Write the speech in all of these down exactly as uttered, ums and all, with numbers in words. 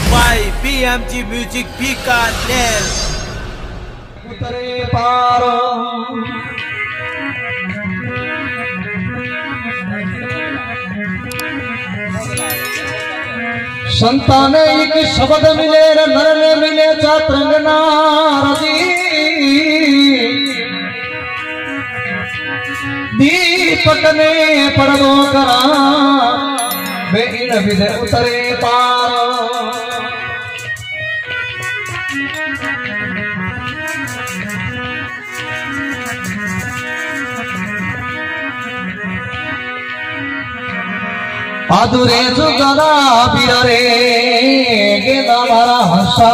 by B M G Music Bikaner. उतरे पारो संताने एक शब्द मिले नर ने मिले चात्रंगना रजी दीपक ने पड़ो करा वे इन विधे उतरे पारो आदुरे जुगरा बिरे गेला मारा हंसा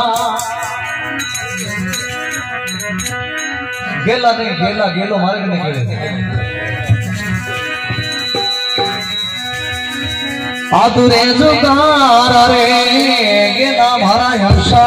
गेला नहीं गेला गेलो मारे नहीं गेले आदुरे जुगरा रे गेला मारा हंसा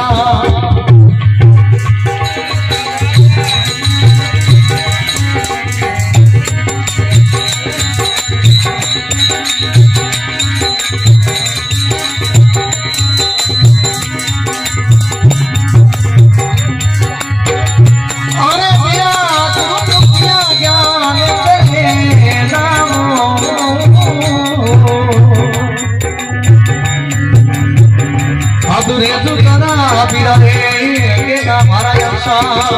आदुरे जुगरा बिरे गेला मारा हंसा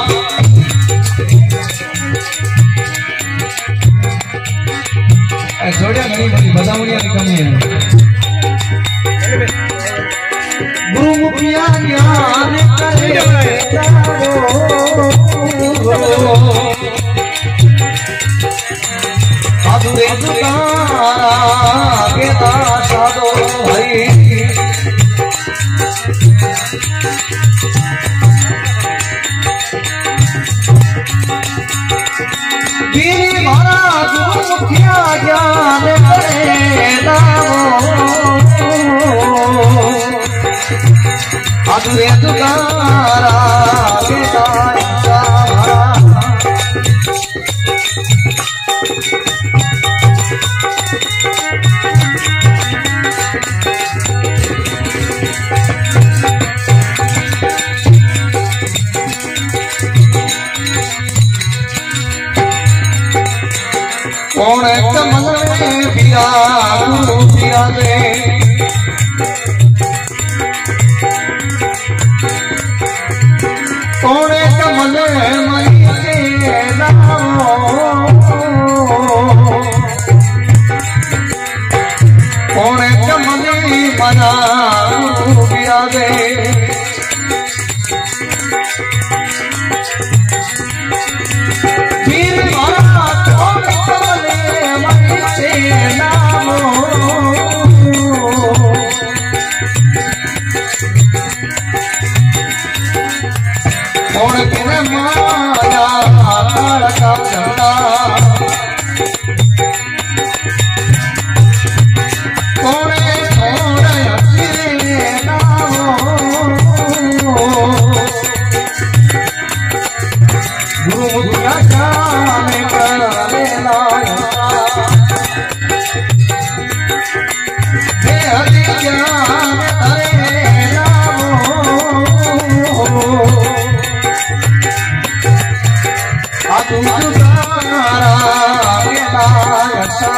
जोड़िया घनी बनी बजावड़िया की कमी है गुरु मुखिया ज्ञान करे आदुरे जुगरा गेला साधो हरि गिरी महाराज मुखिया ज्ञान करे आदुरे जुगरा कौन कमल में पिया पिया दे कौन कमल मई के कौन कमल मना पिया दे कौन तेरे माया का चंदा कौन कौन अच्छे गुरु मुखिया जान कर लेना हे हरि ज्ञान हरे आदु जुगरा गेला हंसा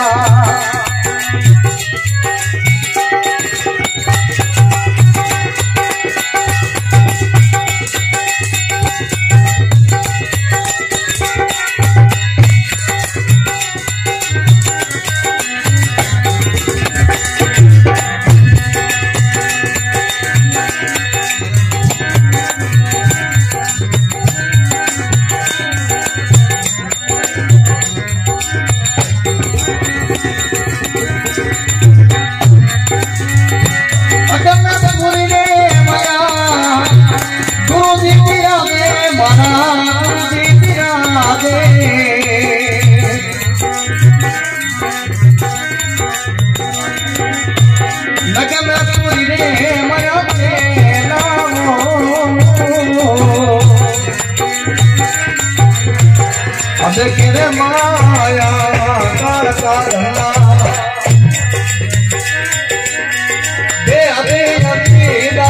देखे माया कर करना दे दे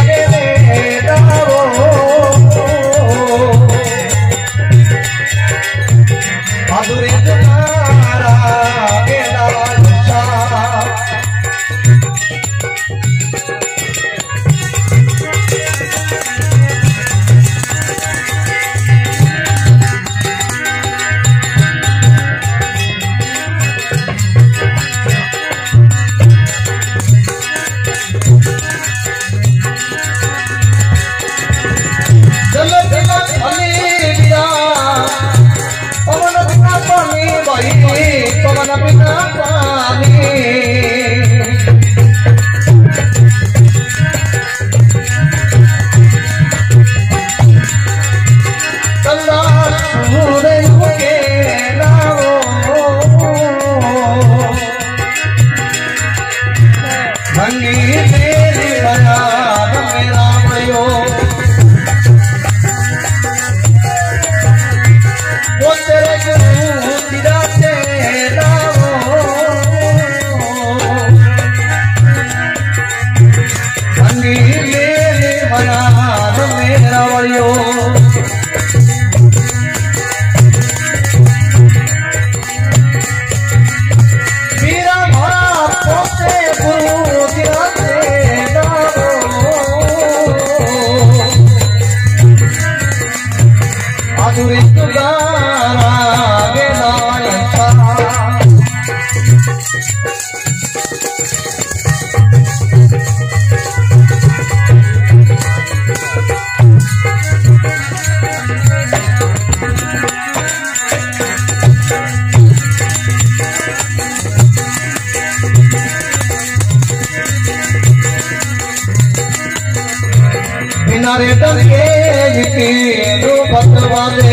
बिना रे डंके के दो बतवादे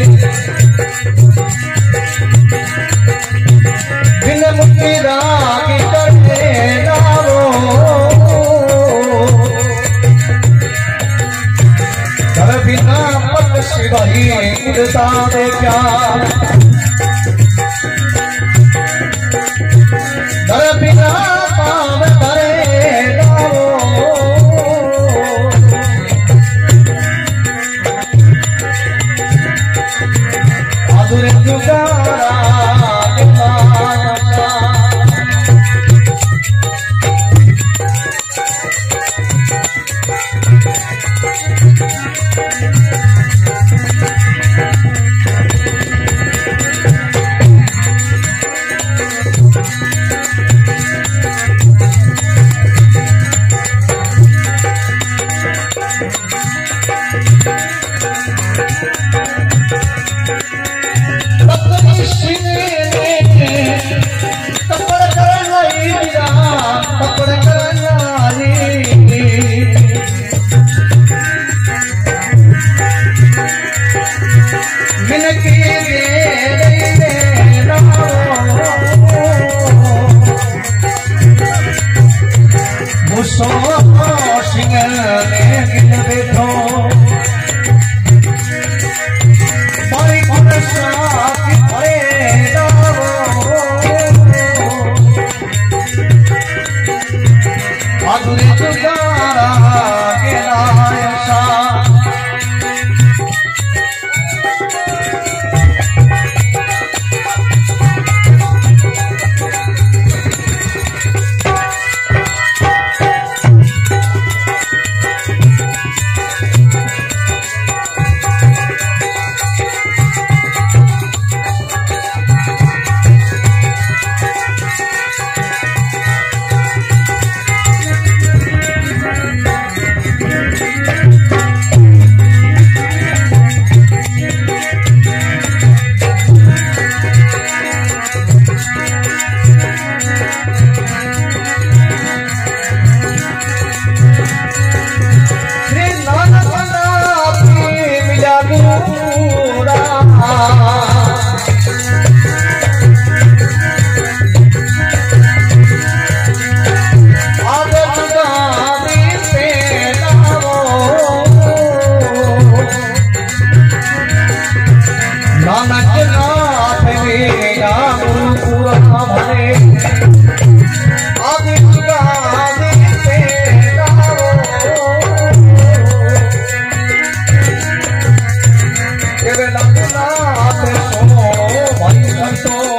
बिन मुक्तिदा की करते नारो कर बिना पत शिवाही उड़ता दे क्या कर बिना पाव करे नारो आदुरे जुगारा तो